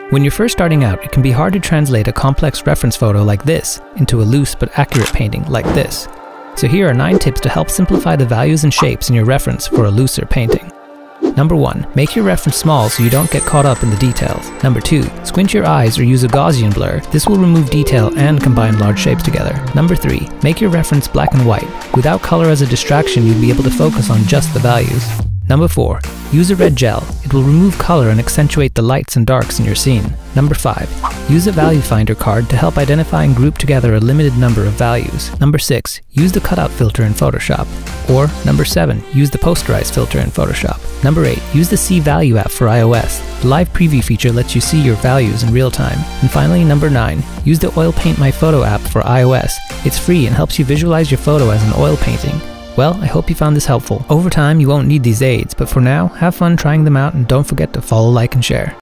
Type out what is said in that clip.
When you're first starting out, it can be hard to translate a complex reference photo like this into a loose but accurate painting like this. So here are 9 tips to help simplify the values and shapes in your reference for a looser painting. Number 1. Make your reference small so you don't get caught up in the details. Number 2. Squint your eyes or use a Gaussian blur. This will remove detail and combine large shapes together. Number 3. Make your reference black and white. Without color as a distraction, you'll be able to focus on just the values. Number 4. Use a red gel. It will remove color and accentuate the lights and darks in your scene. Number 5. Use a value finder card to help identify and group together a limited number of values. Number 6. Use the cutout filter in Photoshop. Or number 7. Use the posterize filter in Photoshop. Number 8. Use the See Value app for iOS. The live preview feature lets you see your values in real time. And finally, number 9. Use the Oil Paint My Photo app for iOS. It's free and helps you visualize your photo as an oil painting. Well, I hope you found this helpful. Over time, you won't need these aids, but for now, have fun trying them out and don't forget to follow, like, and share.